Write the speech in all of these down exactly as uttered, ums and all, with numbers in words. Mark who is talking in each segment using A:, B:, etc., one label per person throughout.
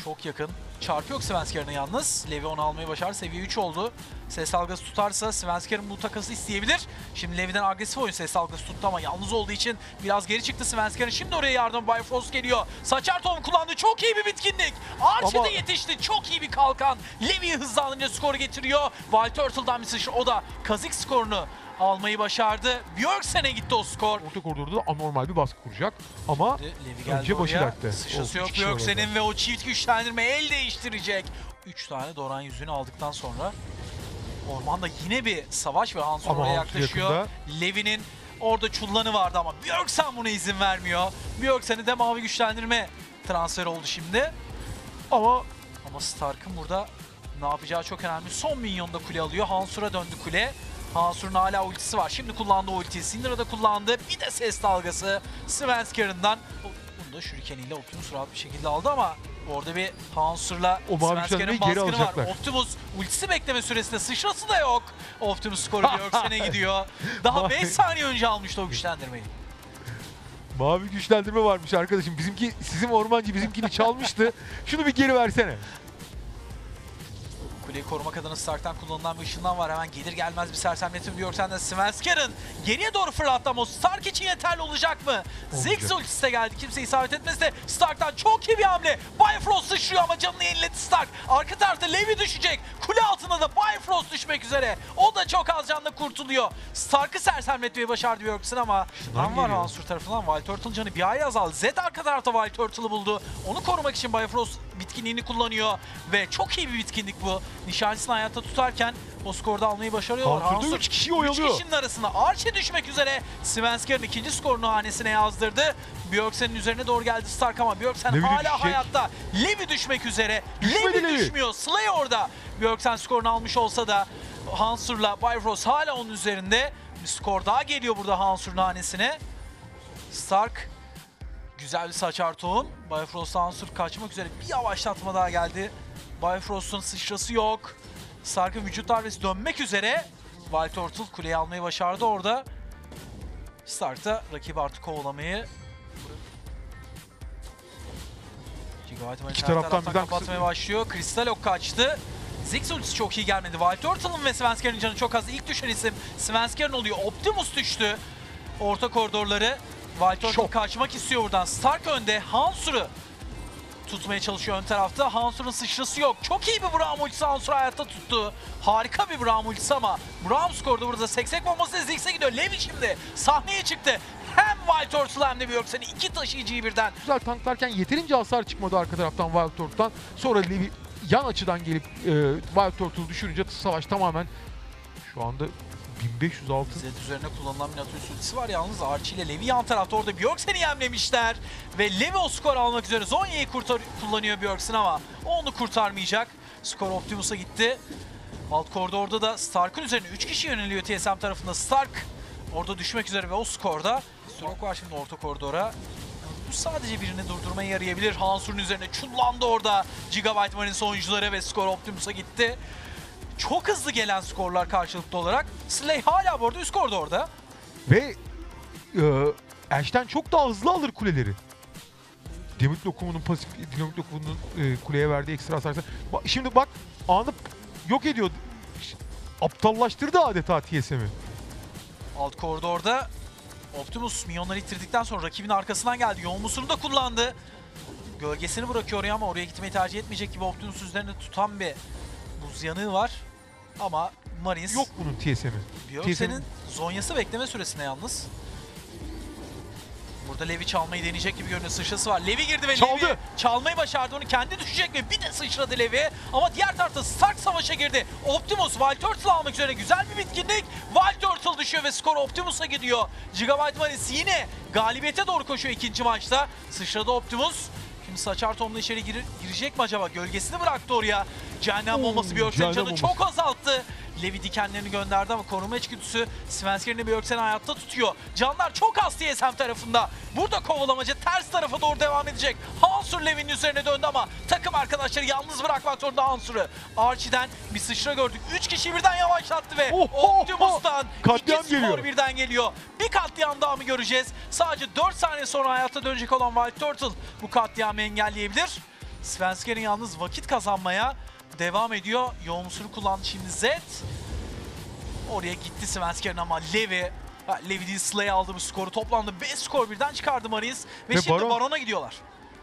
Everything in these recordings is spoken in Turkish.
A: Çok yakın. Çarpı yok Svenskeren'e yalnız. Levi onu almayı başar. Seviye üç oldu. Ses dalgası tutarsa Svenskeren bu takası isteyebilir. Şimdi Levi'den agresif oyun, ses dalgası tuttu ama yalnız olduğu için biraz geri çıktı Svenskeren. Şimdi oraya yardım Bifrost geliyor. Saçar Tom kullandı. Çok iyi bir bitkinlik. Archie
B: Ama...
A: de yetişti. Çok iyi bir kalkan. Levi'yi hızlandırınca skoru getiriyor. Wild Turtle'dan bir sıçra. O da Kazik skorunu almayı başardı. Björksen'e gitti o skor.
B: Orta koridorda da anormal bir baskı kuracak ama
A: Levi
B: önce başı dertte.
A: Sıçrası yok Björksen'in ve o çift güçlendirme el değiştirecek. üç tane Doran yüzüğünü aldıktan sonra ormanda yine bir savaş ve Hansur oraya yaklaşıyor. Levi'nin orada çullanı vardı ama Björksen buna izin vermiyor. Björksen'e de mavi güçlendirme transfer oldu şimdi.
B: Ama
A: ama Stark'ın burada ne yapacağı çok önemli. Son minyonda kule alıyor. Hansur'a döndü kule. Hansur'un hala ultisi var. Şimdi kullandı ultiyi. Syndra'da kullandı. Bir de ses dalgası Svenskeren'dan. Bunu da Shuriken ile Optimus rahat bir şekilde aldı ama orada bir Hansur'la Svenskeren'in baskını var. Optimus ultisi bekleme süresinde sıçrası da yok. Optimus skoru Björksen'e gidiyor. Daha beş saniye önce almıştı o güçlendirmeyi.
B: Mavi güçlendirme varmış arkadaşım. Bizimki, sizin ormancı bizimkini çalmıştı. Şunu bir geri versene.
A: Kuleyi korumak adına Stark'tan kullanılan bir ışından var. Hemen gelir gelmez bir sersemletim Björksen'den Svenskeren geriye doğru fırlattı ama Stark için yeterli olacak mı? Ziggs ultisi de geldi. Kimse isabet etmez de Stark'tan çok iyi bir hamle. Bifrost sıçrıyor ama canını yeniledi Stark. Arka tarafta Levi düşecek. Kule altında da Bifrost düşmek üzere. O da çok az canla kurtuluyor. Stark'ı sersemletmeyi başardı Björksen ama lan var Hansur tarafından. Wild Turtle canı bir ay azaldı. Zed arka tarafta Wild Turtle'ı buldu. Onu korumak için Bifrost bitkinliğini kullanıyor ve çok iyi bir bitkinlik bu. Nişancısını hayatta tutarken o skorda almayı başarıyorlar.
B: Hansur'da üç kişiyi oyalıyor.
A: üç kişinin arasında Archie düşmek üzere. Svenskeren'in ikinci skorunu hanesine yazdırdı. Björksen'in üzerine doğru geldi Stark ama Björksen
B: Levi
A: hala
B: düşecek.
A: hayatta. Levi düşmek üzere.
B: Düşmedi
A: Levi
B: Levi.
A: düşmüyor. Slay orada. Björksen skorunu almış olsa da Hansur'la Bifrost hala onun üzerinde. Bir skor daha geliyor burada Hansur'un hanesine. Stark güzel bir saçar tohum. Bifrost Hansur kaçmak üzere. Bir yavaşlatma daha geldi. Bifrost'un sıçrası yok. Stark'ın vücut darbesi dönmek üzere. Wild Turtle kuleyi almayı başardı orada. Stark da rakibi artık kovalamayı
B: İki taraftan birden
A: kapatmaya başlıyor. Kristal ok kaçtı. Ziggs ultisi çok iyi gelmedi. Wild Turtle'ın ve Svenskeren'in canı çok az. İlk düşen isim Svenskeren oluyor. Optimus düştü. Orta koridorları. Wild Turtle kaçmak istiyor buradan. Stark önde. Hansur'u tutmaya çalışıyor ön tarafta. Hansur'un sıçrası yok. Çok iyi bir Braum ultisi Hansur'u hayatta tuttu. Harika bir Braum ultisi ama Braum skorda burada seksek bombası Ziggs'e gidiyor. Levi şimdi sahneye çıktı. Hem Wild Turtle hem de Björksen'i iki taşıyıcıyı birden.
B: Güzel tanklarken yeterince hasar çıkmadı arka taraftan Wild Turtle'dan. Sonra Levi yan açıdan gelip e, Wild Turtle'ı düşürünce savaş tamamen şu anda bin beş yüz altı.
A: Zed üzerine kullanılan Minotaurus ultisi var yalnız Archie ile Levi yan tarafta orada Björksen'i yemlemişler. Ve Levi o skor almak üzere Zhonya'yı kullanıyor Björksen ama onu kurtarmayacak. Skor Optimus'a gitti. Alt koridorda da Stark'ın üzerine üç kişi yöneliyor T S M tarafında. Stark orada düşmek üzere ve o skorda. Stork var şimdi orta koridora. Bu sadece birini durdurmaya yarayabilir. Hansur'un üzerine çullandı orada Gigabyte Marines oyuncuları ve skor Optimus'a gitti. Çok hızlı gelen skorlar karşılıklı olarak. Slay hala bu arada üst koridorda.
B: Ve e, Ash'ten çok daha hızlı alır kuleleri. Dinamit lokumunun pasif, dinamit lokumunun e, kuleye verdiği ekstra hasarsa. Şimdi bak anı yok ediyor. Aptallaştırdı adeta T S M'i.
A: Alt koridorda Optimus minyonları ittirdikten sonra rakibin arkasından geldi. Yoğun musurunu da kullandı. Gölgesini bırakıyor oraya ama oraya gitmeyi tercih etmeyecek gibi Optimus üzerine tutan bir buz yanığı var. Ama Marines
B: yok bunun T S M'i.
A: Björksen'in Zhonya'sı bekleme süresine yalnız. Burada Levi çalmayı deneyecek gibi görünüyor. Sıçrası var. Levi girdi ve
B: çaldı.
A: Levi çalmayı başardı. Onu kendi düşecek mi? Bir de sıçradı Levi. Ama diğer tarafta Stark savaşa girdi. Optimus Wild Turtle almak üzere güzel bir bitkinlik. Wild Turtle düşüyor ve skor Optimus'a gidiyor. Gigabyte Marines yine galibiyete doğru koşuyor ikinci maçta. Sıçradı Optimus. Şimdi Saçar Tom'la içeri gir girecek mi acaba? Gölgesini bıraktı oraya. Cehennem bombası Björksen'in canını çok azalttı. Levi dikenlerini gönderdi ama koruma içgüdüsü Svenskeren'i Björksen'i hayatta tutuyor. Canlar çok az T S M tarafında. Burada kovalamacı ters tarafa doğru devam edecek. Hansur Levi'nin üzerine döndü ama takım arkadaşları yalnız bırakmak zorunda Hansur'u. Archie'den bir sıçra gördük. üç kişi birden yavaşlattı ve oh, Optimus'tan oh, iki skor geliyor. birden geliyor. Bir katliam daha mı göreceğiz? Sadece dört saniye sonra hayata dönecek olan Wild Turtle bu katliamı engelleyebilir. Svensker'in yalnız vakit kazanmaya devam ediyor. Yoğunsunu kullandı şimdi Zed. Oraya gitti Svensker'in ama Levi, ha, Levi değil Slay aldı bu skoru. Toplamda beş skor birden çıkardı Marines. Ve,
B: Ve
A: şimdi
B: Baron-
A: Baron'a gidiyorlar.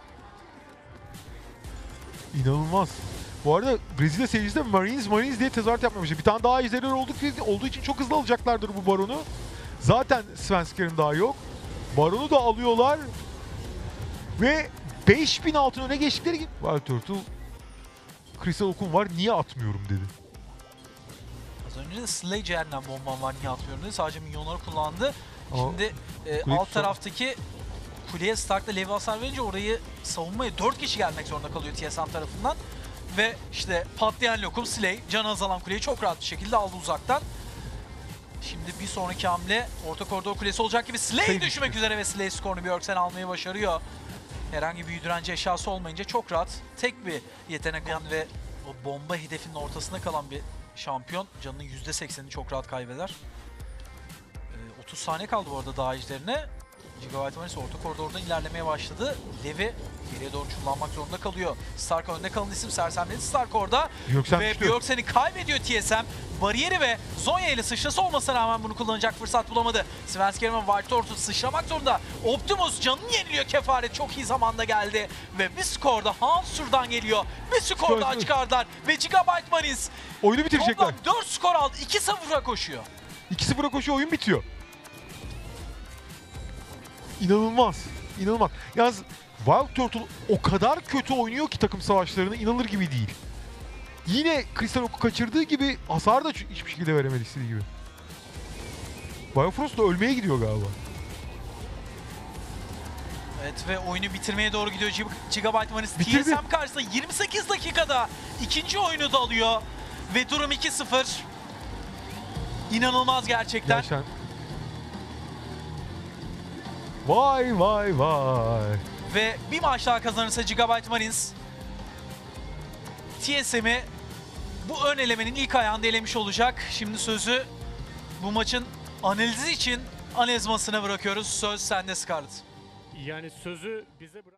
B: İnanılmaz. Bu arada Brezilya seyircisi de Marines Marines diye tezahürat yapmamış. Bir tane daha ejderler olduk, olduğu için çok hızlı alacaklardır bu Baron'u. Zaten Svensker'in daha yok. Baron'u da alıyorlar. Ve beş bin altın öne geçtikleri gibi Wild Turtle Crystal Okun var, niye atmıyorum dedi.
A: Az önce de Slay cehennem bombam var niye atmıyorum dedi. Sadece minyonları kullandı.
B: Ama
A: Şimdi e,
B: kuleyi
A: alt
B: tutan-
A: taraftaki kuleye Stark'la Levi hasar verince orayı savunmaya dört kişi gelmek zorunda kalıyor T S M tarafından. Ve işte patlayan lokum Slay, canı azalan kuleyi çok rahat bir şekilde aldı uzaktan. Şimdi bir sonraki hamle orta koridor kulesi olacak gibi Slay
B: Slay
A: düşmek
B: düştü.
A: üzere ve Slay skorunu Björksen almayı başarıyor. Herhangi bir direnci eşyası olmayınca çok rahat tek bir yetenek olan ve o bomba hedefinin ortasında kalan bir şampiyon canının yüzde seksenini çok rahat kaybeder. Ee, otuz saniye kaldı bu arada daha ejderine. Gigabyte Maris orta koridorda ilerlemeye başladı. Levi geriye doğru çullanmak zorunda kalıyor. Stark önde kalan isim sersemledi Stark orada.
B: Björksen
A: ve
B: düştü.
A: Björksen'i kaybediyor T S M. Bariyeri ve Zonya ile sıçrası olmasına rağmen bunu kullanacak fırsat bulamadı. Svensker'in Wild Turtle sıçramak zorunda. Optimus canını yeniliyor kefaret. Çok iyi zamanda geldi. Ve bir skorda Hansur'dan geliyor. Bir skor daha
B: Skor-
A: çıkardılar. Ve Gigabyte Marines
B: Oyunu bitirecekler.
A: toplam dört skor aldı. iki sıfıra koşuyor.
B: iki sıfıra koşuyor, oyun bitiyor. İnanılmaz. İnanılmaz. Yalnız Wild Turtle o kadar kötü oynuyor ki takım savaşlarını, inanılır gibi değil. Yine Crystal Oak'u kaçırdığı gibi hasar da ç- hiçbir şekilde veremedi istediği gibi. Biofrost da ölmeye gidiyor galiba.
A: Evet ve oyunu bitirmeye doğru gidiyor Gig- Gigabyte Manis. T
B: Bitirdi.
A: S M karşısında yirmi sekiz dakikada ikinci oyunu da alıyor. Ve durum iki sıfır. İnanılmaz gerçekten.
B: Gerçekten. Vay vay vay.
A: Ve bir maç daha kazanırsa Gigabyte Marines T S M'i bu ön elemenin ilk ayağında elemiş olacak. Şimdi sözü bu maçın analizi için analiz masasına bırakıyoruz. Söz sende Scarlett.
C: Yani sözü bize bırak.